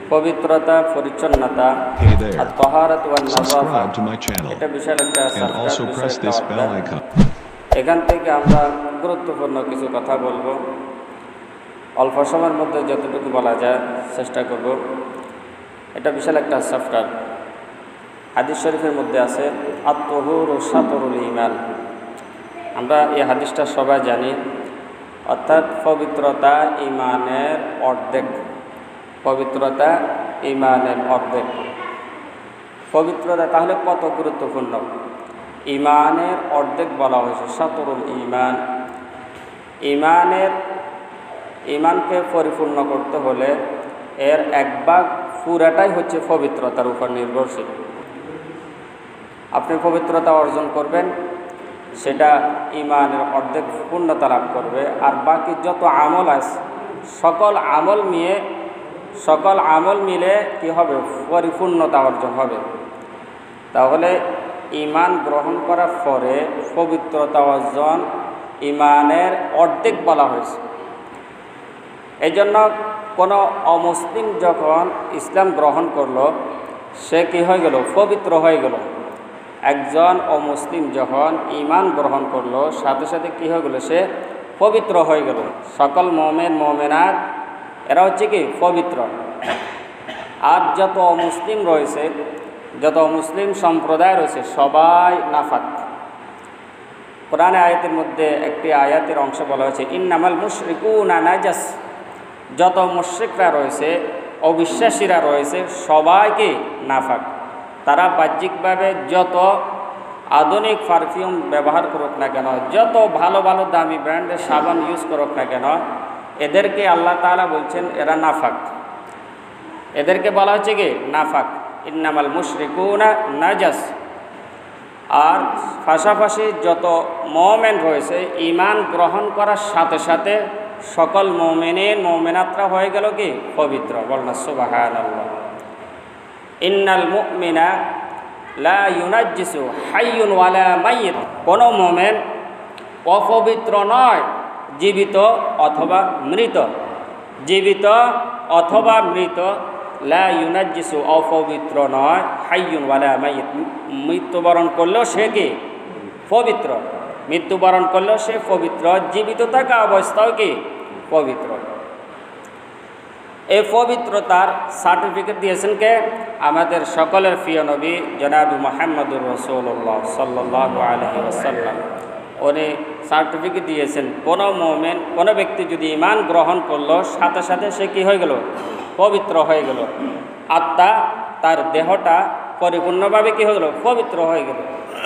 পবিত্রতা, পরিচ্ছন্নতা, Hey there. আত-তাহারাত ওয়ান নাযাফা, Subscribe to my channel এটা বিশাল একটা and subject, also press this bell icon. এখান থেকে আমরা গুরুত্বপূর্ণ কিছু কথা বলবো। অল্প সময়ের মধ্যে যতটুকু বলা যায় চেষ্টা করব। এটা বিশাল একটা চ্যাপ্টার। হাদিস শরীফের মধ্যে আছে আত-তাহুরু শাতরুল ঈমান। আমরা এই হাদিসটা সবাই জানি, অর্থাৎ পবিত্রতা ঈমানের অর্ধেক। পবিত্রতা ঈমানের অর্ধেক। পবিত্রতা তাহলে কত গুরুত্বপূর্ণ। ঈমানের অর্ধেক বলা হয়েছে শাতরুল ঈমান। ঈমানকে পরিপূর্ণ করতে হলে এর এক ভাগ পুরাটাই হচ্ছে পবিত্রতার উপর নির্ভরশীল। আপনি পবিত্রতা অর্জন করবেন, সেটা ঈমানের অর্ধেক পূর্ণতা লাভ করবে। আর বাকি যত আমল আছে সকল আমল মিলে কি হবে, পরিপূর্ণতা অর্জন হবে। তাহলে ঈমান গ্রহণ করার পরে পবিত্রতা অর্জন ঈমানের অর্ধেক বলা হয়েছে। এই জন্য কোনো অমুসলিম যখন ইসলাম গ্রহণ করলো, সে কি হয়ে গেল, পবিত্র হয়ে গেল। একজন অমুসলিম যখন ঈমান গ্রহণ করলো, সাথে সাথে কী হয়ে গেল, সে পবিত্র হয়ে গেল। সকল মুমিন মুমিনাত এরা হচ্ছে কি পবিত্র। আর যত অমুসলিম রয়েছে, যত মুসলিম সম্প্রদায় রয়েছে, সবাই নাফাক। কোরআনে আয়াতের মধ্যে একটি আয়াতের অংশ বলা হয়েছে ইন্নামাল মুশরিকুনা নাজাস। যত মুশরিকরা রয়েছে, অবিশ্বাসীরা রয়েছে, সবাইকে নাফাক। তারা বাহ্যিকভাবে যত আধুনিক পারফিউম ব্যবহার করুক না কেন, যত ভালো ভালো দামি ব্র্যান্ডের সাবান ইউজ করুক না কেন, এদেরকে আল্লাহ তাআলা বলছেন এরা নাফাক। এদেরকে বলা হচ্ছে কি নাফাক। ইন্নামাল মুশরিকুনা নাজাস। আর পাশাপাশি যত মুমিন রয়েছে, ঈমান গ্রহণ করার সাথে সাথে সকল মুমিনাতরা হয়ে গেল কি পবিত্র। বলনা সুবহানাল্লাহ। ইন্নাল মুমিনা লা ইউনাজ্জিসু হাইয়ুন ওয়ালা মাইয়িত। কোনো মুমিন অপবিত্র নয়, জীবিত অথবা মৃত। জীবিত অথবা মৃত। লা ইউনাজ্জিসু, অপবিত্র নয়, হাইয়ুন ওয়ালা মাইয়িত, মৃত্যুবরণ করলেও সে কি পবিত্র। মৃত্যুবরণ করলেও সে পবিত্র, জীবিত থাকা অবস্থাও কি পবিত্র। এই পবিত্রতার সার্টিফিকেট দিয়েছেন কে? আমাদের সকলের প্রিয় নবী জনাব মুহাম্মদুর রাসূলুল্লাহ সাল্লাল্লাহু আলাইহি ওয়াসাল্লাম। উনি সার্টিফিকেট দিয়েছেন কোনো মুমিন, কোনো ব্যক্তি যদি ঈমান গ্রহণ করলো, সাথে সাথে সে কি হয়ে গেল, পবিত্র হয়ে গেল। আত্মা, তার দেহটা পরিপূর্ণভাবে কি হয়ে গেল, পবিত্র হয়ে গেল।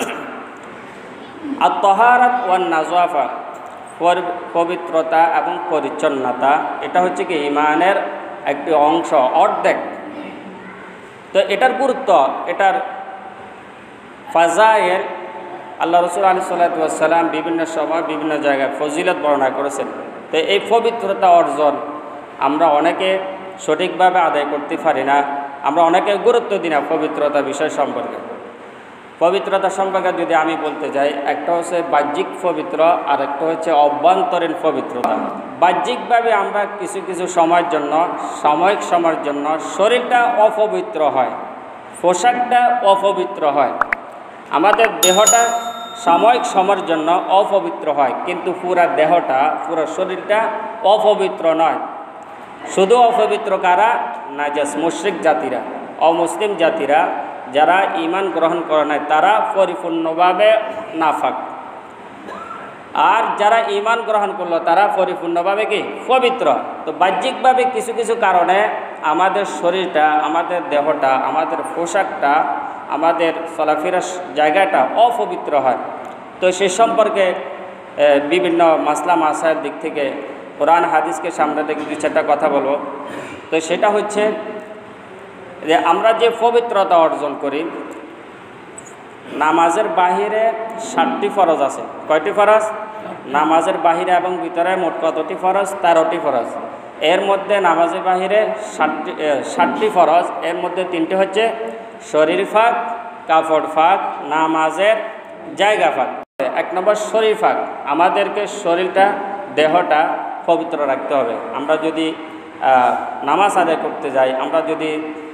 আত-তাহারাত ওয়ান নাযাফা, পবিত্রতা এবং পরিচ্ছন্নতা, এটা হচ্ছে কি ঈমানের একটি অংশ, অর্ধেক। তো এটার গুরুত্ব, এটার ফাজাইল আল্লাহ রাসূল আলাইহিস সালাতু ওয়াস সালাম বিভিন্ন সময় বিভিন্ন জায়গায় ফজিলত বর্ণনা করেছেন। তো এই পবিত্রতা অর্জন আমরা অনেকে সঠিকভাবে আদায় করতে পারি না। আমরা অনেকে গুরুত্ব দিই না পবিত্রতা বিষয় সম্পর্কে। পবিত্রতা সম্পর্কে যদি আমি বলতে যাই, একটা হচ্ছে বাহ্যিক পবিত্র, আর একটা হচ্ছে অভ্যন্তরীণ পবিত্রতা। বাহ্যিকভাবে আমরা কিছু কিছু সময়ের জন্য, সাময়িক সময়ের জন্য শরীরটা অপবিত্র হয়, পোশাকটা অপবিত্র হয়, আমাদের দেহটা সাময়িক সময়ের জন্য অপবিত্র হয়, কিন্তু পুরা দেহটা, পুরো শরীরটা অপবিত্র নয়। শুধু অপবিত্র কারা? নাজাস, মুশরিক জাতিরা, অমুসলিম জাতিরা, যারা ঈমান গ্রহণ করে নাই, তারা পরিপূর্ণভাবে নাফাক। আর যারা ঈমান গ্রহণ করলো, তারা পরিপূর্ণভাবে কি পবিত্র। তো বাহ্যিকভাবে কিছু কিছু কারণে আমাদের শরীরটা, আমাদের দেহটা, আমাদের পোশাকটা, আমাদের চলাফেরার জায়গাটা অপবিত্র হয়। তো সে সম্পর্কে বিভিন্ন মাসলা মাসায়ের দিক থেকে কোরআন হাদিসকে সামনে থেকে দু চারটা কথা বলবো। তো সেটা হচ্ছে যে আমরা যে পবিত্রতা অর্জন করি, নামাজের বাহিরে 7টি ফরজ আছে। কয়টি ফরজ? নামাজের বাহিরে এবং ভিতরে মোট কতটি ফরজ? 13টি ফরজ। এর মধ্যে নামাজের বাহিরে 7টি ফরজ, এর মধ্যে 3টি হচ্ছে শরীর ফাঁক, কাপড় ফাঁক, নামাজের জায়গা ফাঁক। 1 নম্বর শরীর ফাঁক। আমাদেরকে শরীরটা, দেহটা পবিত্র রাখতে হবে। আমরা যদি নামাজ আদায় করতে যাই, আমরা যদি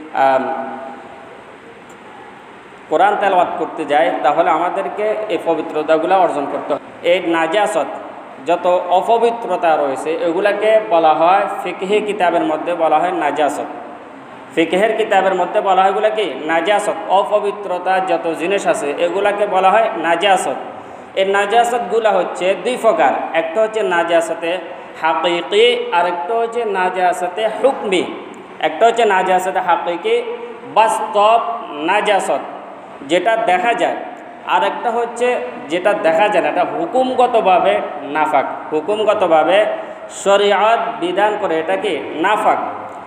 কোরআন তেলাওয়াত করতে যাই, তাহলে আমাদেরকে এই পবিত্রতাগুলো অর্জন করতে হয়। এই নাজাসত যত অপবিত্রতা রয়েছে এগুলাকে বলা হয় ফিকহি কিতাবের মধ্যে বলা হয় নাজাসত। ফিকহের কিতাবের মধ্যে বলা হয় এগুলা কি নাজাসত। অপবিত্রতা যত জিনিস আছে এগুলাকে বলা হয় নাজাসত। এই নাজাসতগুলো হচ্ছে দুই প্রকার, একটা হচ্ছে নাজাসতে হাকিকি আর একটা হচ্ছে নাজাসতে হুকমি। একটা হচ্ছে নাজাসতে হাকিকি, বাস্তব নাজাসত যেটা দেখা যায়, আর একটা হচ্ছে যেটা দেখা যায় না, এটা হুকুমগতভাবে নাফাক, হুকুমগতভাবে শরীয়ত বিধান করে এটা কি নাফাক।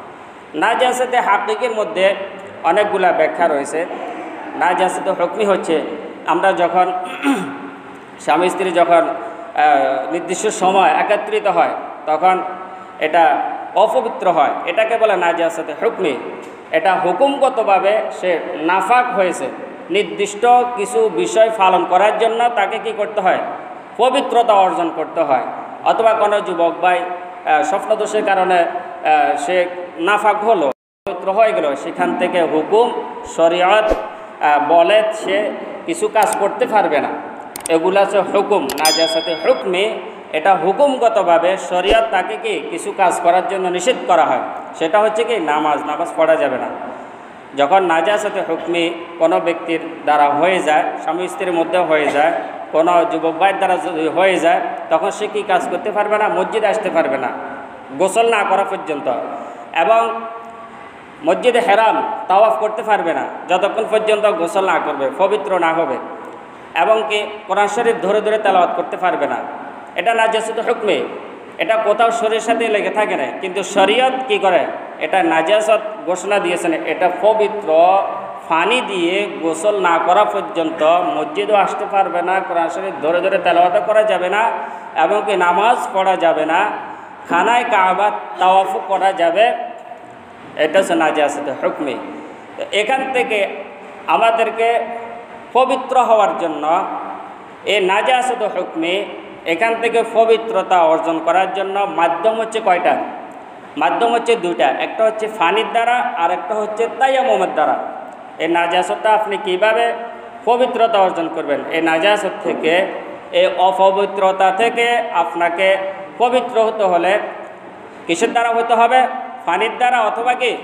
নাজাসতে হাকিকির মধ্যে অনেকগুলা ব্যাখ্যা রয়েছে। নাজাসতে হুকমি হচ্ছে আমরা যখন স্বামী স্ত্রী যখন নির্দিষ্ট সময় একত্রিত হয় তখন এটা অপবিত্র হয়, এটাকে বলে নাজাসতে হুকমি। এটা হুকুমগতভাবে সে নাফাক হয়েছে, নির্দিষ্ট কিছু বিষয় পালন করার জন্য তাকে কি করতে হয়, পবিত্রতা অর্জন করতে হয়। অথবা কোনো যুবক ভাই স্বপ্নদোষের কারণে সে নাফাক হলো, পবিত্র হয়ে গেল, সেখান থেকে হুকুম শরীয়ত বলে সে কিছু কাজ করতে পারবে না। এগুলো হচ্ছে হুকুম। নাজাসতে হুকমি এটা হুকুমগতভাবে শরীয়ত তাকে কি কিছু কাজ করার জন্য নিষেধ করা হয়, সেটা হচ্ছে কি নামাজ পড়া যাবে না। যখন নাজাসতে হুকমি কোনো ব্যক্তির দ্বারা হয়ে যায়, স্বামী স্ত্রীর মধ্যে হয়ে যায়, কোনো যুবক ভাইয়ের দ্বারা যদি হয়ে যায়, তখন সে কি কাজ করতে পারবে না, মসজিদে আসতে পারবে না গোসল না করা পর্যন্ত, এবং মসজিদে হেরাম তাওয়াফ করতে পারবে না যতক্ষণ পর্যন্ত গোসল না করবে, পবিত্র না হবে, এবং কি কোরআন শরীফ ধরে ধরে তেলাওয়াত করতে পারবে না। এটা নাজাসতে হুকমি, এটা কোথাও শরীরের সাথে লেগে থাকে না, কিন্তু শরীয়ত কি করে, এটা নাজাসত ঘোষণা দিয়েছেন, এটা পবিত্র পানি দিয়ে গোসল না করা পর্যন্ত মসজিদও আসতে পারবে না, কোরআন শরীফ ধরে ধরে তেলাওয়াত করা যাবে না, এবং কি নামাজ পড়া যাবে না, খানায় কাবা তাওয়াফও করা যাবে। এটা হচ্ছে নাজাসতে হুকমি। এখান থেকে আমাদেরকে পবিত্র হওয়ার জন্য এই নাজাসতে হুকমি, এখান থেকে পবিত্রতা অর্জন করার জন্য মাধ্যম হচ্ছে কয়টা? মাধ্যম হচ্ছে দুইটা, একটা হচ্ছে পানির দ্বারা আর একটা হচ্ছে তায়াম্মুমের দ্বারা। এই নাজাসতটা আপনি কিভাবে পবিত্রতা অর্জন করবেন? এই নাজাসত থেকে, এই অপবিত্রতা থেকে আপনাকে পবিত্র হতে হলে কিসের দ্বারা হতে হবে? পানির দ্বারা, অথবা কি,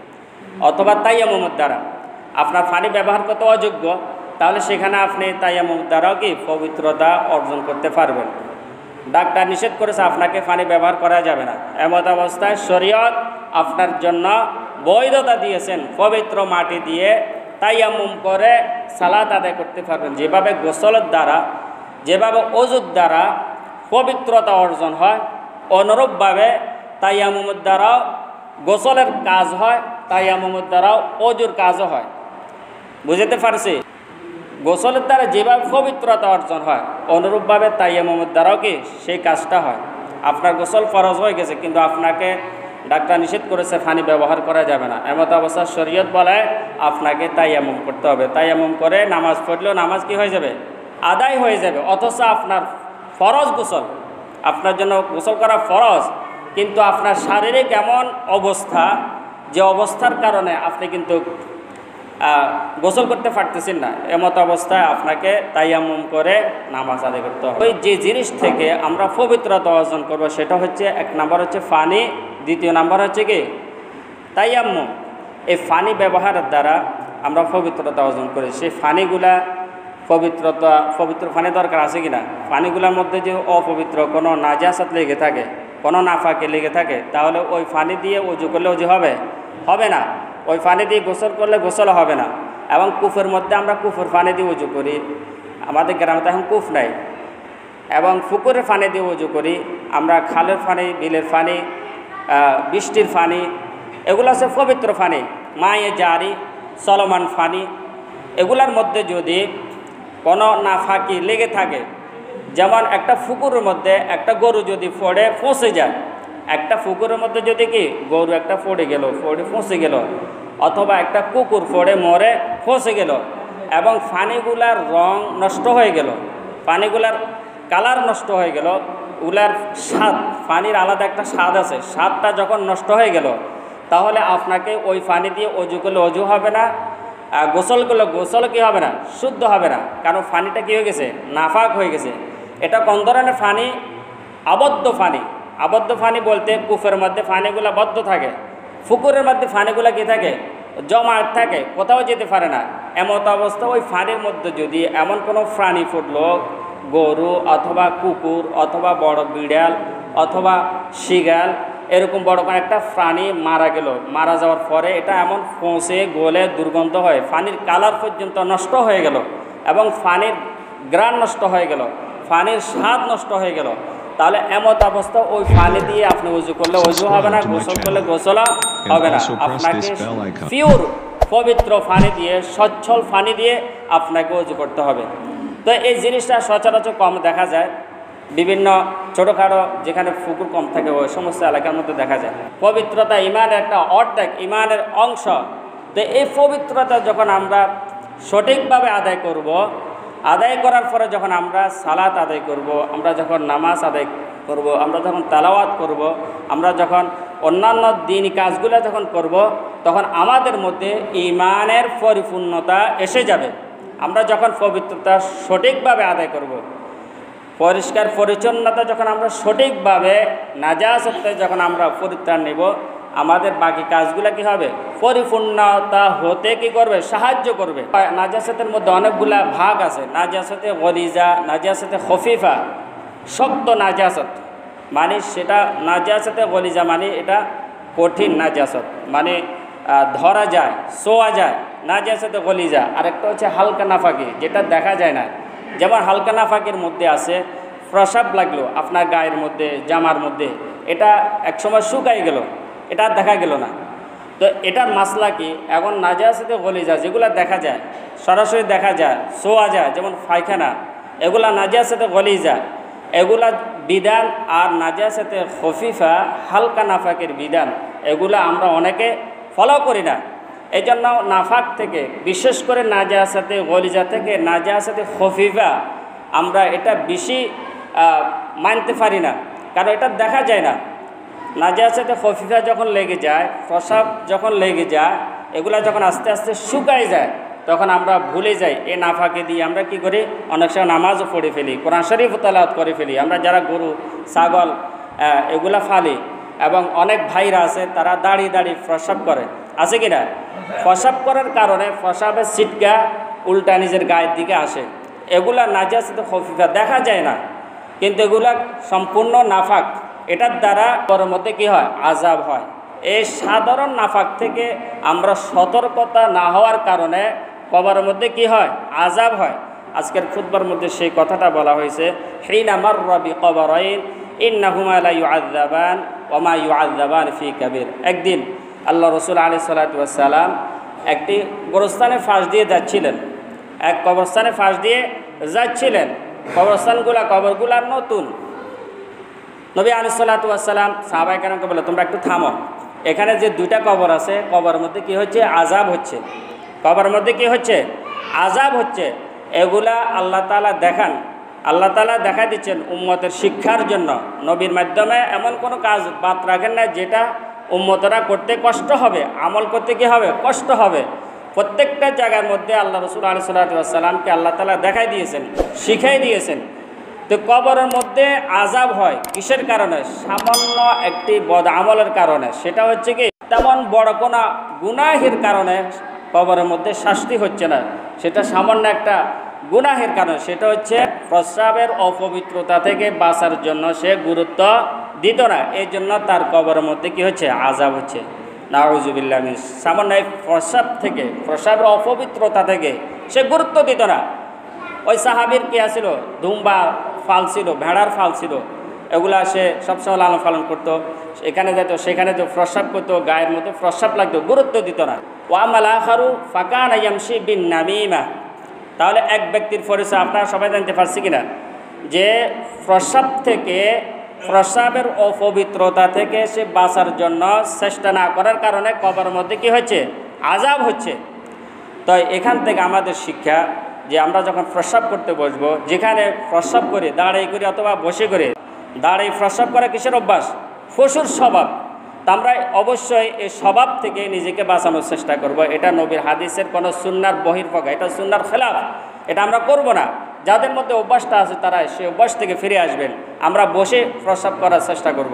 অথবা তায়াম্মুমের দ্বারা। আপনার পানি ব্যবহার করতে অযোগ্য, তাহলে সেখানে আপনি তায়াম্মুম দ্বারাও কি পবিত্রতা অর্জন করতে পারবেন। ডাক্তার নিষেধ করেছে আপনাকে পানি ব্যবহার করা যাবে না, এমত অবস্থায় শরীয়ত আপনার জন্য বৈধতা দিয়েছেন পবিত্র মাটি দিয়ে তায়াম্মুম করে সালাত আদায় করতে পারবেন। যেভাবে গোসলের দ্বারা, যেভাবে ওযুর দ্বারা পবিত্রতা অর্জন হয়, অনুরূপভাবে তায়াম্মুমের দ্বারাও গোসলের কাজ হয়, তায়াম্মুমের দ্বারাও ওযুর কাজও হয়। বুঝতে পারছি? গোসলের দ্বারা যেভাবে পবিত্রতা অর্জন হয়, অনুরূপভাবে তায়াম্মুমের দ্বারাও কি সেই কাজটা হয়। আপনার গোসল ফরজ হয়ে গেছে, কিন্তু আপনাকে ডাক্তার নিষেধ করেছে পানি ব্যবহার করা যাবে না, এমত অবস্থা শরীয়ত বলে আপনাকে তায়াম্মুম করতে হবে। তায়াম্মুম করে নামাজ পড়লেও নামাজ কি হয়ে যাবে? আদায় হয়ে যাবে। অথচ আপনার ফরজ গোসল, আপনার জন্য গোসল করা ফরজ, কিন্তু আপনার শারীরিক এমন অবস্থা, যে অবস্থার কারণে আপনি কিন্তু গোসল করতে পারতেছেন না, এমত অবস্থায় আপনাকে তায়াম্মুম করে নামাজ আদায় করতে হবে। ওই যে জিনিস থেকে আমরা পবিত্রতা অর্জন করব, সেটা হচ্ছে এক নাম্বার হচ্ছে পানি, দ্বিতীয় নাম্বার হচ্ছে কি তায়াম্মুম। এই পানি ব্যবহারের দ্বারা আমরা পবিত্রতা অর্জন করি। সেই পানিগুলা পবিত্র পানি দরকার আছে কিনা? পানিগুলোর মধ্যে যে অপবিত্র কোনো নাজাসাত লেগে থাকে, কোনো নাফাকে লেগে থাকে, তাহলে ওই পানি দিয়ে ওযু করলে ওযু হবে? হবে না। ওই পানি দিয়ে গোসল করলে গোসল হবে না। এবং কূপের মধ্যে আমরা কূপের পানি দিয়ে ওযু করি, আমাদের গ্রামে তো এখন কূপ নাই, এবং পুকুরের পানি দিয়ে ওযু করি আমরা, খালের পানি, বিলের পানি, বৃষ্টির পানি, এগুলো হচ্ছে পবিত্র পানি, মায়ে জারি, চলমান পানি। এগুলার মধ্যে যদি কোনো নাফাকি লেগে থাকে, যেমন একটা পুকুরের মধ্যে একটা গরু যদি পড়ে ফসে যায়, একটা পুকুরের মধ্যে যদি কি গরু একটা পড়ে গেল, পড়ে ফসে গেল, অথবা একটা কুকুর পড়ে মরে ফসে গেল, এবং পানিগুলার রং নষ্ট হয়ে গেল, পানিগুলার কালার নষ্ট হয়ে গেল, ওগুলার স্বাদ, পানির আলাদা একটা স্বাদ আছে, স্বাদটা যখন নষ্ট হয়ে গেল, তাহলে আপনাকে ওই পানি দিয়ে অজু করলে অজু হবে না, গোসল করলে গোসল কী হবে না, শুদ্ধ হবে না, কারণ পানিটা কী হয়ে গেছে, নাফাক হয়ে গেছে। এটা কোন ধরনের পানি? আবদ্ধ পানি। আবদ্ধ পানি বলতে কূপের মধ্যে পানিগুলো বদ্ধ থাকে, পুকুরের মধ্যে পানিগুলো কী থাকে, জমা থাকে, কোথাও যেতে পারে না। এমত অবস্থা ওই পানির মধ্যে যদি এমন কোনো প্রাণী ফুটলো, গরু অথবা কুকুর অথবা বড় বিড়াল অথবা শিগাল, এরকম বড় কোনো একটা প্রাণী মারা গেল, মারা যাওয়ার পরে এটা এমন পৌঁছে গলে দুর্গন্ধ হয়, পানির কালার পর্যন্ত নষ্ট হয়ে গেল এবং পানির গ্রান নষ্ট হয়ে গেল, পানির স্বাদ নষ্ট হয়ে গেল, তাহলে এমত অবস্থা ওই পানি দিয়ে আপনি উজু করলে উজু হবে না, গোসল করলে গোসল হবে না। আপনাকে পিওর পবিত্র পানি দিয়ে, সচ্ছল পানি দিয়ে আপনাকে উজু করতে হবে। তো এই জিনিসটা সচরাচর কম দেখা যায়, বিভিন্ন ছোটোখাটো যেখানে পুকুর কম থাকে ওই সমস্ত এলাকার মধ্যে দেখা যায়। পবিত্রতা ইমানের একটা অর্ধেক, ইমানের অংশ। তো এই পবিত্রতা যখন আমরা সঠিকভাবে আদায় করব, আদায় করার পরে যখন আমরা সালাত আদায় করব, আমরা যখন নামাজ আদায় করব, আমরা যখন তেলাওয়াত করব, আমরা যখন অন্যান্য দিনই কাজগুলো যখন করব, তখন আমাদের মধ্যে ইমানের পরিপূর্ণতা এসে যাবে। আমরা যখন পবিত্রতা সঠিকভাবে আদায় করব, পরিষ্কার পরিচ্ছন্নতা যখন আমরা সঠিকভাবে, নাজাসতে যখন আমরা পরিত্রাণ নেব, আমাদের বাকি কাজগুলো কি হবে, পরিপূর্ণতা হতে কি করবে, সাহায্য করবে। নাজাসতের মধ্যে অনেকগুলা ভাগ আছে, নাজাসতে গলিজা, নাজাসতে খফিফা, শক্ত নাজাসত মানে সেটা, নাজাসতে গলিজা মানে এটা কঠিন নাজাসত, মানে ধরা যায়, ছোঁয়া যায়, নাজাসতে গলিজা। আরেকটা হচ্ছে হালকা নাফাকি, যেটা দেখা যায় না। যেমন হালকা নাফাকির মধ্যে আছে প্রসাব লাগলো আপনার গায়ের মধ্যে, জামার মধ্যে, এটা একসময় শুকাই গেল, এটা আর দেখা গেল না। তো এটার মাসলা কি? এখন নাজাসতে গলিজা যেগুলো দেখা যায়, সরাসরি দেখা যায়, ছোঁয়া যায়, যেমন পায়খানা, এগুলা নাজাসতে গলিজা, এগুলা বিধান। আর নাজাসতে খফিফা, হালকা নাফাকের বিধান, এগুলা আমরা অনেকে ফলো করি না। এই জন্য নাফাক থেকে, বিশেষ করে নাজাসতে গলিজা থেকে নাজাসতে খফিফা, আমরা এটা বেশি মানতে পারি না, কারণ এটা দেখা যায় না। নাজাসতে খফিফা যখন লেগে যায়, প্রসাব যখন লেগে যায়, এগুলা যখন আস্তে আস্তে শুকায় যায়, তখন আমরা ভুলে যাই এই নাফাকে দিয়ে আমরা কি করি, অনেক সময় নামাজও পড়ে ফেলি, কোরআন শরীফ তেলাওয়াত করে ফেলি। আমরা যারা গরু ছাগল এগুলা ফালি, এবং অনেক ভাইরা আছে তারা দাঁড়িয়ে দাঁড়িয়ে প্রসাব করে, আছে কি না? প্রসাব করার কারণে প্রসাবের ছিটকা উল্টা নিজের গায়ের দিকে আসে, এগুলা নাজাসতে খফিফা দেখা যায় না, কিন্তু এগুলা সম্পূর্ণ নাফাক। এটার দ্বারা পরের মধ্যে কি হয়, আযাব হয়। এই সাধারণ নাফাক থেকে আমরা সতর্কতা না হওয়ার কারণে কবরের মধ্যে কি হয়, আযাব হয়। আজকের খুতবার মধ্যে সেই কথাটা বলা হয়েছে, হিনা মাররা বিকবরাইন ইন্নাহুমা লা ইউআযাবান ওয়া মা ইউআযাবান ফি কাবীর। একদিন আল্লাহ রাসূল আলাইহিস সালাতু ওয়াস সালাম একটি গোরস্থানের পাশ দিয়ে যাচ্ছিলেন, এক কবরস্থানের পাশ দিয়ে যাচ্ছিলেন। কবরগুলা নতুন। নবী আলাইহিস সালাতু ওয়াস সালাম সাহাবায়ে কেরামকে বলে, তোমরা একটু থামো, এখানে যে দুইটা কবর আছে, কবরের মধ্যে কি হচ্ছে, আযাব হচ্ছে। কবরের মধ্যে কি হচ্ছে, আযাব হচ্ছে। এগুলা আল্লাহ তাআলা দেখান, আল্লাহ তাআলা দেখা দিচ্ছেন উম্মতের শিক্ষার জন্য। নবীর মাধ্যমে এমন কোনো কাজ বাদ রাখেন না যেটা উম্মতরা করতে কষ্ট হবে, আমল করতে কি হবে, কষ্ট হবে। প্রত্যেকটা জায়গার মধ্যে আল্লাহ রাসূল আলাইহিস সালাতু ওয়াস সালামকে আল্লাহ তাআলা দেখাই দিয়েছেন, শিখাই দিয়েছেন। তো কবরের মধ্যে আযাব হয় কিসের কারণে? সামান্য একটি বদ আমলের কারণে। সেটা হচ্ছে কি, তেমন বড় কোনো গুনাহের কারণে কবরের মধ্যে শাস্তি হচ্ছে না, সেটা সামান্য একটা গুনাহের কারণে। সেটা হচ্ছে প্রস্রাবের অপবিত্রতা থেকে বাঁচার জন্য সে গুরুত্ব দিত না, এই জন্য তার কবরের মধ্যে কি হচ্ছে, আযাব হচ্ছে। নাউযুবিল্লাহ মিন, সামান্য প্রস্রাব থেকে, প্রস্রাবের অপবিত্রতা থেকে সে গুরুত্ব দিত না। ওই সাহাবীর কি আছিল, দুম্বা ফাল ছিল, ভেড়ার ফাল ছিল, এগুলা সে সবসময় লালন পালন করতো। এখানে যেত, সেখানে যে প্রস্রাব করতো, গায়ের মধ্যে প্রস্রাব লাগতো, গুরুত্ব দিত না। ওয়া আমাল আখারু ফাকানা ইয়ামশি বিন নামিমা। তাহলে এক ব্যক্তির পরিচয় আপনারা সবাই জানতে পারছি কিনা, যে প্রস্রাব থেকে, প্রস্রাবের অপবিত্রতা থেকে সে বাঁচার জন্য চেষ্টা না করার কারণে কবরের মধ্যে কি হচ্ছে, আযাব হচ্ছে। তো এখান থেকে আমাদের শিক্ষা, যে আমরা যখন প্রস্রাব করতে বসবো, যেখানে প্রস্রাব করি দাঁড়িয়ে করি অথবা বসে করে, দাঁড়িয়ে প্রস্রাব করা কিসের অভ্যাস? পশুর স্বভাব। তা আমরা অবশ্যই এই স্বভাব থেকে নিজেকে বাঁচানোর চেষ্টা করব। এটা নবীর হাদিসের কোনো সুন্নার বহির্ভূত, এটা সুন্নার খেলাফ, এটা আমরা করব না। যাদের মধ্যে অভ্যাসটা আছে তারা সেই অভ্যাস থেকে ফিরে আসবেন। আমরা বসে প্রস্রাব করার চেষ্টা করব।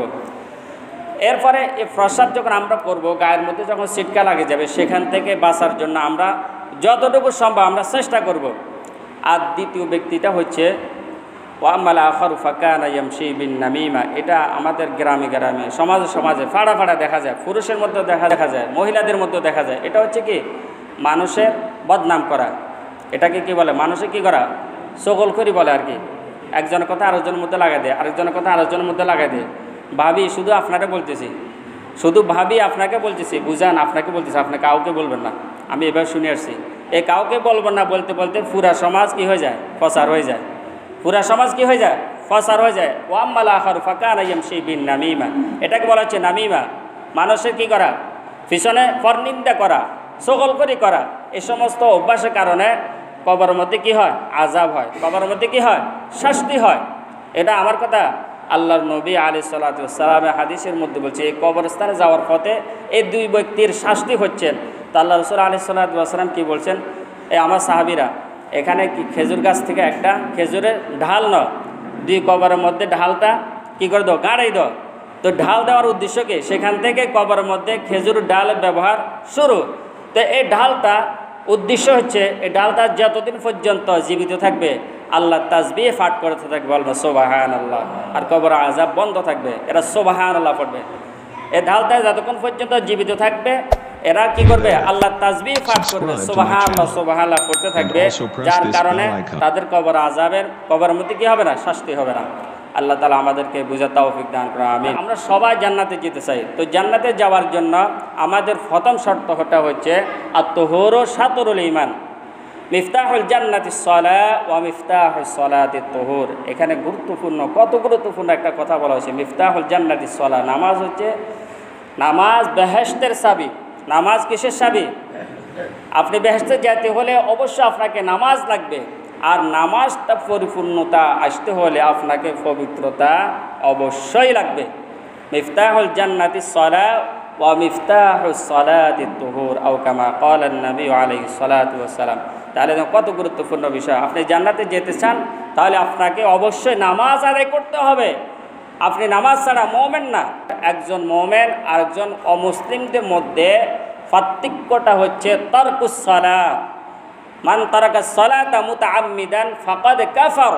এরপরে এই প্রস্রাব যখন আমরা করব, গায়ের মধ্যে যখন ছিটকা লাগে যাবে, সেখান থেকে বাঁচার জন্য আমরা যতটুকু সম্ভব আমরা চেষ্টা করব। আর দ্বিতীয় ব্যক্তিটা হচ্ছে ওয়াম্মাল আখারু ফাকানা ইয়ামশি বিন নামিমা। এটা আমাদের গ্রামে গ্রামে, সমাজে সমাজে ফাড়া ফাড়া দেখা যায়, পুরুষের মধ্যেও দেখা যায়, মহিলাদের মধ্যেও দেখা যায়। এটা হচ্ছে কি মানুষের বদনাম করা। এটাকে কি বলে? মানুষে কি করা? সকল করি বলে আর কি। একজনের কথা আরেকজনের মধ্যে লাগাই দেয়, আরেকজনের কথা আরেকজনের মধ্যে লাগাই দেয়। ভাবি শুধু আপনাকে বলতেছি, শুধু ভাবি আপনাকে বলতেছি, বুঝান আপনাকে বলতেছি, আপনি কাউকে বলবেন না। আমি এবার শুনে আসছি, এই কাউকে বলবেন না বলতে বলতে পুরা সমাজ কি হয়ে যায়? প্রচার হয়ে যায়। পুরা সমাজ কি হয়ে যায়? প্রচার হয়ে যায়। ওয়াম্মাল আখারু ফাকানা ইয়ামশি বিন নামিমা। এটাকে বলা হচ্ছে নামিমা। মানুষের কি করা? পিছনে পরনিন্দা করা, সকলকরি করা। এই সমস্ত অভ্যাসের কারণে কবরের মধ্যে কি হয়? আযাব হয়। কবরের মধ্যে কি হয়? শাস্তি হয়। এটা আমার কথা, আল্লাহর নবী আলাইহিস সালাতু ওয়াস সালামের হাদিসের মধ্যে বলছে, এই কবরস্থানে যাওয়ার পথে এই দুই ব্যক্তির শাস্তি হচ্ছেন। তা আল্লাহ রাসূল আলাইহিস সালাতু ওয়াস সালাম কি বলছেন? আমার সাহাবীরা, এখানে কি খেজুর গাছ থেকে একটা খেজুরের ঢাল নয়, দুই কবরের মধ্যে ঢালটা কি করে দাও? গাড়াই দাও। তো ঢাল দেওয়ার উদ্দেশ্য কি? সেখান থেকে কবরের মধ্যে খেজুর ডালের ব্যবহার শুরু। তো এই ঢালটা উদ্দেশ্য হচ্ছে, এই ডালটা যতদিন পর্যন্ত জীবিত থাকবে আল্লাহ তাসবিহ পাঠ করতে থাকবে, বলবে সুবহানাল্লাহ, আর কবর আযাব বন্ধ থাকবে, এরা সুবহানাল্লাহ পড়বে। এই ঢালটা যতক্ষণ পর্যন্ত জীবিত থাকবে এরা কি করবে? আল্লাহ তাসবিহ পাঠ করবে, সুবহানাল্লাহ সুবহানাল্লাহ পড়তে থাকবে, যার কারণে তাদের কবর আযাবের কবরের মধ্যে কি হবে না? শাস্তি হবে না। আল্লাহ তাআলা আমাদেরকে বুঝার তৌফিক দান করুন, আমিন। আমরা সবাই জান্নাতে যেতে চাই। তো জান্নাতে যাওয়ার জন্য আমাদের প্রথম শর্তটা হচ্ছে আত-তাহুরু শাতরুল ঈমান। মিফতাহুল জান্নাতিস সালাহ ওয়া মিফতাহুস সালাতিত তাহুর। এখানে গুরুত্বপূর্ণ, কত গুরুত্বপূর্ণ একটা কথা বলা হয়েছে। মিফতাহুল জান্নাতিস সালাহ, নামাজ হচ্ছে, নামাজ বেহেশতের চাবি। নামাজ কিসের চাবি? আপনি বেহেশতে যেতে হলে অবশ্যই আপনাকে নামাজ লাগবে। আর নামাজটা পরিপূর্ণতা আসতে হলে আপনাকে পবিত্রতা অবশ্যই লাগবে। মিফতাহুল জান্নাতিস সালাহ ওয়া মিফতাহুস সালাতিত তাহুর আও কামা ক্বালান নবী আলাইহিস সালাতু ওয়াস সালাম। তাহলে কত গুরুত্বপূর্ণ বিষয়। আপনি জান্নাতে যেতে চান তাহলে আপনাকে অবশ্যই নামাজ আদায় করতে হবে। আপনি নামাজ ছাড়া মুমিন না। একজন মুমিন আর একজন অমুসলিমদের মধ্যে পার্থক্যটা হচ্ছে তারকুস সালাহ। মান তারাকাস সালাতা মুতাআম্মিদান ফাকাদ কাফার।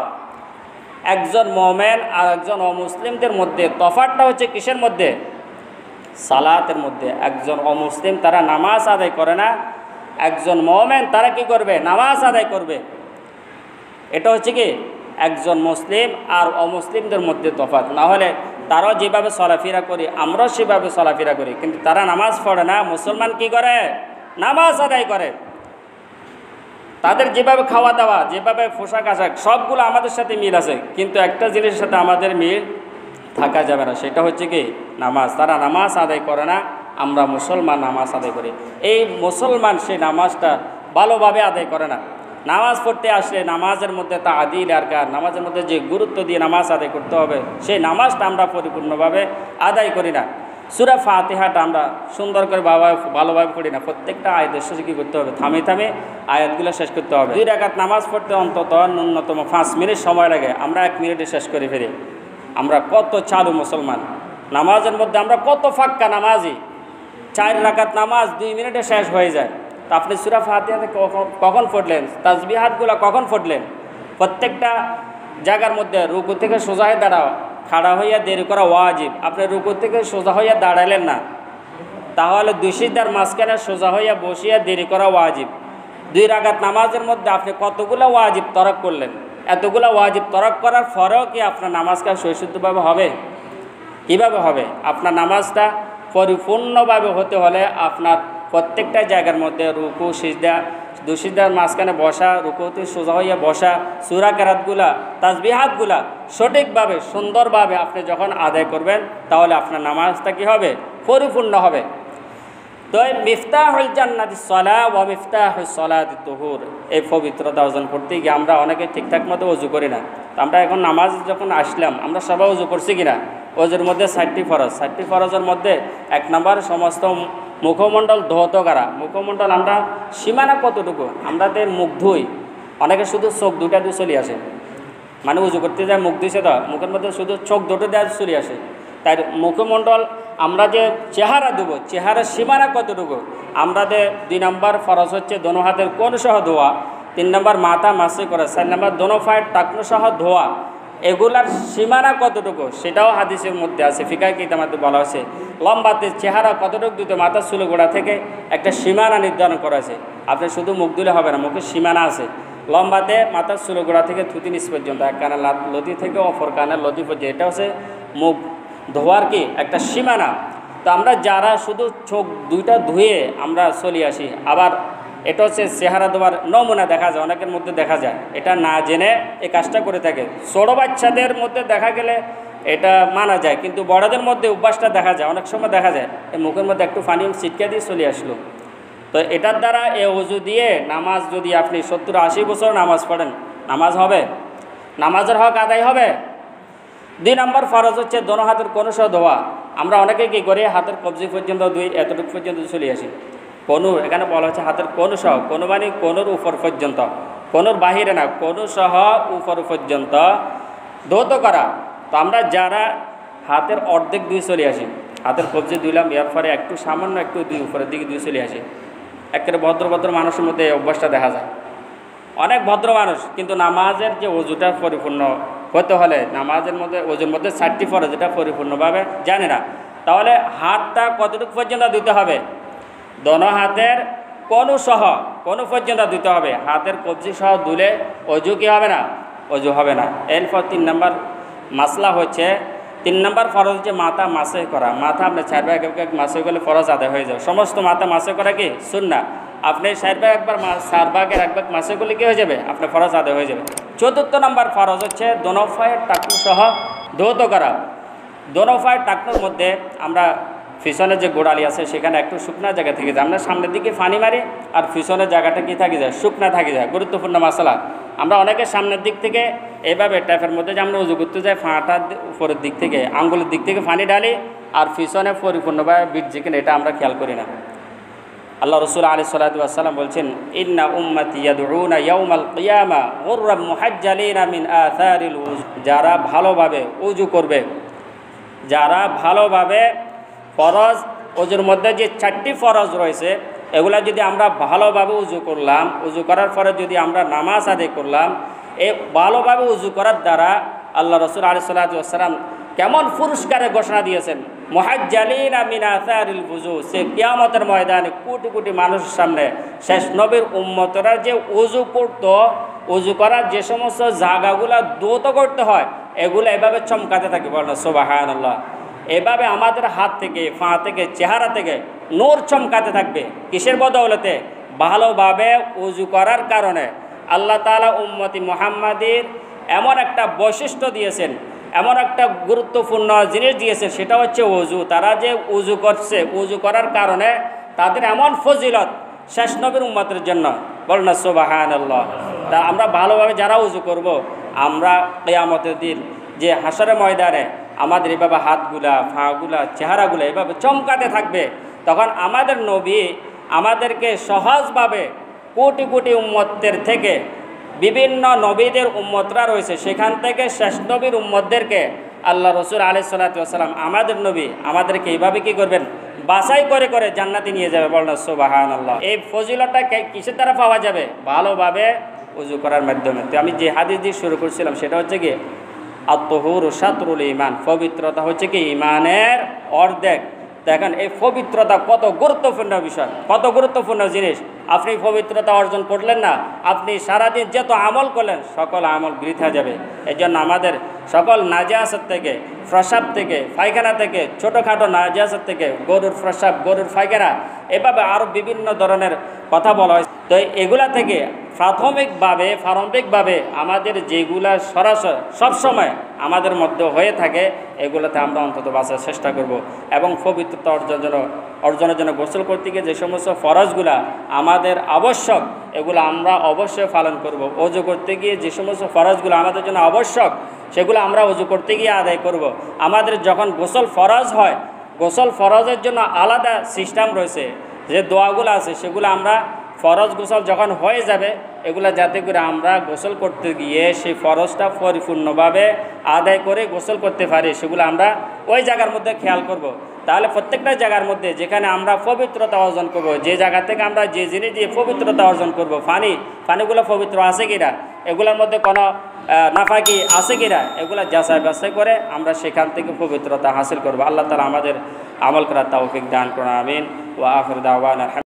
একজন মুমিন আর একজন অমুসলিমদের মধ্যে তফাৎটা হচ্ছে কিসের মধ্যে? সালাতের মধ্যে। একজন অমুসলিম তারা নামাজ আদায় করে না, একজন মুমিন তারা কি করবে? নামাজ আদায় করবে। এটা হচ্ছে কি একজন মুসলিম আর অমুসলিমদের মধ্যে তফাৎ। না হলে তারাও যেভাবে চলাফেরা করি আমরাও সেভাবে চলাফেরা করি, কিন্তু তারা নামাজ পড়ে না। মুসলমান কি করে? নামাজ আদায় করে। তাদের যেভাবে খাওয়া দাওয়া, যেভাবে পোশাক আশাক সবগুলো আমাদের সাথে মিল আছে, কিন্তু একটা জিনিসের সাথে আমাদের মিল থাকা যাবে না, সেটা হচ্ছে কি নামাজ। তারা নামাজ আদায় করে না, আমরা মুসলমান নামাজ আদায় করি। এই মুসলমান সেই নামাজটা ভালোভাবে আদায় করে না। নামাজ পড়তে আসলে নামাজের মধ্যে তাআদিল আরকান, নামাজের মধ্যে যে গুরুত্ব দিয়ে নামাজ আদায় করতে হবে সেই নামাজটা আমরা পরিপূর্ণভাবে আদায় করি না। সূরা ফাতিহাটা আমরা সুন্দর করে ভালোভাবে পড়ি না। প্রত্যেকটা আয়াতের শেষে কী করতে হবে? থামে থামে আয়াতগুলো শেষ করতে হবে। 2 রাকাত নামাজ পড়তে অন্তত ন্যূনতম 5 মিনিট সময় লাগে, আমরা 1 মিনিটে শেষ করে ফেলি। আমরা কত চালু মুসলমান। নামাজের মধ্যে আমরা কত ফাক্কা নামাজি। 4 রাকাত নামাজ 2 মিনিটে শেষ হয়ে যায়। তা আপনি সূরা ফাতিহাতে কখন পড়লেন? তাসবিহাতগুলো কখন পড়লেন? প্রত্যেকটা জায়গার মধ্যে রুকু থেকে সোজা হয়ে দাঁড়াও, খাড়া হইয়া দেরি করা ওয়াজিব। আপনি রুকু থেকে সোজা হইয়া দাঁড়ালেন না, তাহলে 2 সিজদার মাঝখানে সোজা হইয়া বসিয়া দেরি করা ওয়াজিব। 2 রাকাত নামাজের মধ্যে আপনি কতগুলো ওয়াজিব তরক করলেন? এতগুলো ওয়াজিব তরক করার পরেও কি আপনার নামাজটা সহিষ্ণুভাবে হবে? কীভাবে হবে? আপনার নামাজটা পরিপূর্ণভাবে হতে হলে আপনার প্রত্যেকটা জায়গার মধ্যে রুকু সিজদা, 2 সিজদার মাঝখানে বসা, রুকুতে সোজা হইয়া বসা, সূরা কেরাতগুলা, তাসবিহাতগুলা সঠিকভাবে সুন্দরভাবে আপনি যখন আদায় করবেন তাহলে আপনার নামাজটা কী হবে? পরিপূর্ণ হবে। তো এই মিফতাহুল জান্নাতি সালাহ ওয়া মিফতাহুস সালাতি তুহুর, এই পবিত্রতা অর্জন করতে গিয়ে আমরা অনেকে ঠিকঠাক মতো ওযু করি না। তো আমরা এখন নামাজ যখন আসলাম, আমরা সবাই ওযু করছি কিনা? ওযুর মধ্যে 60টি ফরজ, 60টি ফরজের মধ্যে 1 নম্বর সমস্ত মুখমণ্ডল ধৌত করা। মুখমণ্ডল আমরা সীমানা কতটুকু? আমাদের মুখ ধুই, অনেকে শুধু চোখ দুটা দিয়ে চলে আসে, মানে উজু করতে যায় মুখ দিছে, তো মুখের মধ্যে শুধু চোখ দুটো দেওয়া চলে আসে। তাই মুখমণ্ডল আমরা যে চেহারা দেবো, চেহারার সীমানা কতটুকু? আমাদের 2 নম্বর ফরজ হচ্ছে দোনো হাতের কোণ সহ ধোয়া, 3 নম্বর মাথা মাসে করা, 4 নম্বর দোনো পায়ের টাকনো সহ ধোয়া। এগুলার সীমানা কতটুকু সেটাও হাদিসের মধ্যে আছে, ফিকাহ কিতাবে বলা হয়েছে। লম্বাতে চেহারা কতটুকু দিতে, মাথার চুল গোড়া থেকে একটা সীমানা নির্ধারণ করা আছে। আপনি শুধু মুখ দিলে হবে না, মুখের সীমানা আছে। লম্বাতে মাথার চুল গোড়া থেকে থুতু নিচ পর্যন্ত, এক কানের লতি থেকে অপর কানের লতি পর্যন্ত, এটা হচ্ছে মুখ ধোয়ার কি একটা সীমানা। তো আমরা যারা শুধু চোখ দুইটা ধুয়ে আমরা চলে আসি, আবার এটা হচ্ছে চেহারা ধোয়ার নমুনা দেখা যায়, অনেকের মধ্যে দেখা যায় এটা না জেনে এই কাজটা করে থাকে। ছোটো বাচ্চাদের মধ্যে দেখা গেলে এটা মানা যায়, কিন্তু বড়দের মধ্যে অভ্যাসটা দেখা যায়, অনেক সময় দেখা যায় এই মুখের মধ্যে একটু পানি ছিটকে দিয়ে চলে আসলো। তো এটার দ্বারা এ ওযু দিয়ে নামাজ যদি আপনি 70-80 বছর নামাজ পড়েন, নামাজ হবে? নামাজের হক আদায় হবে? 2 নম্বর ফরজ হচ্ছে দোনো হাতের কোণ সহ ধোয়া। আমরা অনেকে কী করি, হাতের কবজি পর্যন্ত দুই এতটুকু পর্যন্ত চলে আসি। কোণু, এখানে বলা হচ্ছে হাতের কোণ সহ, কোণ মানে কোণের উপর পর্যন্ত, কোণের বাহিরে না, কোণ সহ উপর পর্যন্ত ধৌত করা। তো আমরা যারা হাতের অর্ধেক দুই চলে আসি, হাতের কবজি ধুইলাম, এর পরে একটু সামান্য একটু দুই উপরের দিকে দুই চলে আসি। একেবারে ভদ্র মানুষের মধ্যে এই অভ্যাসটা দেখা যায়, অনেক ভদ্র মানুষ, কিন্তু নামাজের যে ওযুটা পরিপূর্ণ হতে হলে নামাজের মধ্যে ওযুর মধ্যে 60টি ফরজ, এটা পরিপূর্ণভাবে জানে না। তাহলে হাতটা কতটুকু পর্যন্ত দিতে হবে? দোনো হাতের কোণ সহ, কোণ পর্যন্ত দিতে হবে। হাতের কবজি সহ দুলে ওযু কি হবে না? ওযু হবে না। এরপর 3 নম্বর মাসলা হচ্ছে, 3 নম্বর ফরজ হচ্ছে মাথা মাসে করা। মাথা আপনি 4 ভাগ এক মাসে করলে ফরজ আদায় হয়ে যাবে। সমস্ত মাথা মাসে করা কি সুন্নাহ। আপনি 4 ভাগ একবার 4 ভাগের 1 ভাগ মাসে করলে কী হয়ে যাবে? আপনার ফরজ আদায় হয়ে যাবে। 4র্থ নম্বর ফরজ হচ্ছে দোনো পায়ের টাকনু সহ ধৌত করা। দোনো পায়ের টাকনুর মধ্যে আমরা পিছনে যে গোড়ালি আছে সেখানে একটু শুকনা জায়গা থেকে যায়, আমরা সামনের দিকে পানি মারি আর পিছনের জায়গাটা কি থাকে যায়? শুকনা থাকে যায়। গুরুত্বপূর্ণ মাসালা। আমরা অনেকে সামনের দিক থেকে এইভাবে ট্যাপের মধ্যে যে আমরা উজু করতে যাই, ফাঁটার উপরের দিক থেকে আঙ্গুলের দিক থেকে পানি ঢালি, আর পিছনে পরিপূর্ণভাবে বিটজি কিনা এটা আমরা খেয়াল করি না। আল্লাহ রাসূল আলাইহিস সালাতু ওয়াস সালাম বলছেন, ইন্না উম্মতি ইয়াদউনা ইয়াউমাল কিয়ামা গুররাম মুহাজ্জালিনা মিন আথারিল উযু। যারা ভালোভাবে উজু করবে, যারা ভালোভাবে ফরজ ওযুর মধ্যে যে 4টি ফরজ রয়েছে, এগুলা যদি আমরা ভালোভাবে উজু করলাম, উজু করার পরে যদি আমরা নামাজ আদায় করলাম, এই ভালোভাবে উজু করার দ্বারা আল্লাহ রাসূল আলাইহিস সালাতু ওয়াস সালাম কেমন পুরস্কারের ঘোষণা দিয়েছেন। মুহাজ্জালিনা মিন আথারিল উযু, সে কিয়ামতের ময়দানে কোটি কোটি মানুষের সামনে শেষ নবীর উম্মতরা যে উজু করতো, উজু করার যে সমস্ত জায়গাগুলো দ্রুত করতে হয়, এগুলো এভাবে চমকাতে থাকে। বলেন সুবহানাল্লাহ। এভাবে আমাদের হাত থেকে, পা থেকে, চেহারা থেকে নূর চমকাতে থাকবে। কিসের বদৌলতে? ভালোভাবে উজু করার কারণে। আল্লাহ তাআলা উম্মতি মুহাম্মাদির এমন একটা বৈশিষ্ট্য দিয়েছেন, এমন একটা গুরুত্বপূর্ণ জিনিস দিয়েছেন, সেটা হচ্ছে উজু। তারা যে উজু করছে, উজু করার কারণে তাদের এমন ফজিলত শেষ নবীর উম্মতের জন্য। বলেন না সুবহানাল্লাহ। তা আমরা ভালোভাবে যারা উজু করব, আমরা কিয়ামতের দিন যে হাসরের ময়দানে আমাদের এভাবে হাতগুলা, পাগুলা, চেহারাগুলো এভাবে চমকাতে থাকবে, তখন আমাদের নবী আমাদেরকে সহজভাবে কোটি কোটি উম্মতের থেকে, বিভিন্ন নবীদের উম্মতরা রয়েছে, সেখান থেকে শেষ নবীর উম্মতদেরকে আল্লাহ রাসূল আলাইহিস সালাতু ওয়াস সালাম আমাদের নবী আমাদেরকে এইভাবে কী করবেন? বাছাই করে করে জান্নাতে নিয়ে যাবে। বলেন সুবহানাল্লাহ। এই ফজিলতটা কিসের দ্বারা পাওয়া যাবে? ভালোভাবে উজু করার মাধ্যমে। তো আমি যে হাদিস দিয়ে শুরু করছিলাম সেটা হচ্ছে কি, আত-তাহুরু শাতরুল ঈমান, পবিত্রতা হচ্ছে কি ঈমানের অর্ধেক। দেখেন এই পবিত্রতা কত গুরুত্বপূর্ণ বিষয়, কত গুরুত্বপূর্ণ জিনিস। আপনি পবিত্রতা অর্জন করলেন না, আপনি সারাদিন যত আমল করলেন সকল আমল বৃথা যাবে। এই জন্য আমাদের সকল নাজাসাত থেকে, প্রস্রাব থেকে, পায়খানা থেকে, ছোটোখাটো নাজাসাত থেকে, গরুর প্রস্রাব, গরুর পায়খানা, এভাবে আরও বিভিন্ন ধরনের কথা বলা হয়। তো এগুলা থেকে প্রারম্ভিকভাবে আমাদের যেগুলা সরাসরি সবসময় আমাদের মধ্যে হয়ে থাকে, এগুলোতে আমরা অন্তত বাঁচার চেষ্টা করব। এবং পবিত্রতা অর্জনের জন্য গোসল করতে গিয়ে যে সমস্ত ফরজগুলা আমাদের আবশ্যক, এগুলো আমরা অবশ্যই পালন করব। ওযু করতে গিয়ে যে সমস্ত ফরজগুলো আমাদের জন্য আবশ্যক, সেগুলো আমরা ওযু করতে গিয়ে আদায় করব। আমাদের যখন গোসল ফরজ হয়, গোসল ফরজের জন্য আলাদা সিস্টেম রয়েছে, যে দোয়াগুলো আছে সেগুলো আমরা ফরজ গোসল যখন হয়ে যাবে, এগুলা যাতে করে আমরা গোসল করতে গিয়ে সেই ফরজটা পরিপূর্ণভাবে আদায় করে গোসল করতে পারি, সেগুলো আমরা ওই জায়গার মধ্যে খেয়াল করব। তাহলে প্রত্যেকটা জায়গার মধ্যে যেখানে আমরা পবিত্রতা অর্জন করব, যে জায়গা থেকে আমরা যে জিনিস দিয়ে পবিত্রতা অর্জন করব, পানিগুলো পবিত্র আছে কিনা, এগুলোর মধ্যে কোনো নাফাকি আছে কিনা, এগুলো যাচাই বাছাই করে আমরা সেখান থেকে পবিত্রতা হাসিল করব। আল্লাহ তাআলা আমাদের আমল করার তৌফিক দান করুন, আমিন। ওয়া আখিরু দাওয়ানা।